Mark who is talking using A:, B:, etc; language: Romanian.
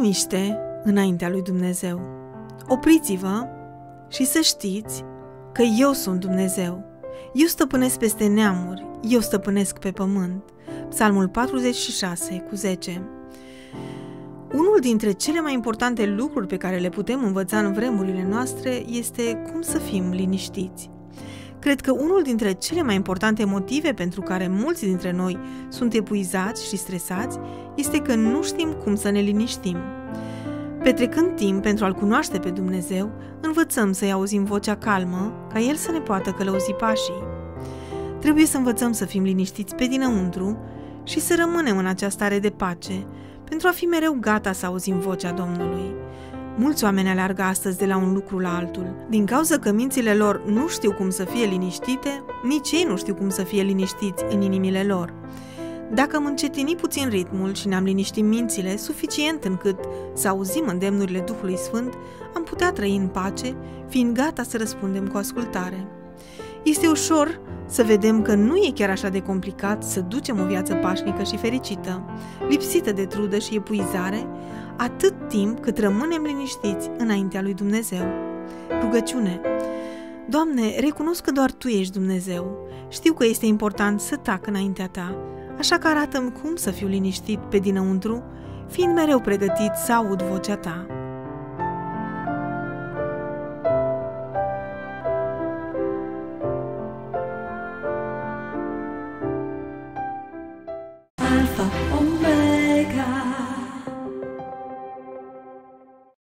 A: liniște înaintea lui Dumnezeu. Opriți-vă și să știți că eu sunt Dumnezeu. Eu stăpânesc peste neamuri, eu stăpânesc pe pământ. Psalmul 46:10. Unul dintre cele mai importante lucruri pe care le putem învăța în vremurile noastre este cum să fim liniștiți. Cred că unul dintre cele mai importante motive pentru care mulți dintre noi sunt epuizați și stresați este că nu știm cum să ne liniștim. Petrecând timp pentru a-L cunoaște pe Dumnezeu, învățăm să-i auzim vocea calmă, ca El să ne poată călăuzi pașii. Trebuie să învățăm să fim liniștiți pe dinăuntru și să rămânem în această stare de pace, pentru a fi mereu gata să auzim vocea Domnului. Mulți oameni aleargă astăzi de la un lucru la altul. Din cauza că mințile lor nu știu cum să fie liniștite, nici ei nu știu cum să fie liniștiți în inimile lor. Dacă am încetini puțin ritmul și ne-am liniștit mințile suficient încât să auzim îndemnurile Duhului Sfânt, am putea trăi în pace, fiind gata să răspundem cu ascultare. Este ușor să vedem că nu e chiar așa de complicat să ducem o viață pașnică și fericită, lipsită de trudă și epuizare, atât timp cât rămânem liniștiți înaintea lui Dumnezeu. Rugăciune. Doamne, recunosc că doar Tu ești Dumnezeu. Știu că este important să tac înaintea Ta, așa că arată-mi cum să fiu liniștit pe dinăuntru, fiind mereu pregătit să aud vocea Ta.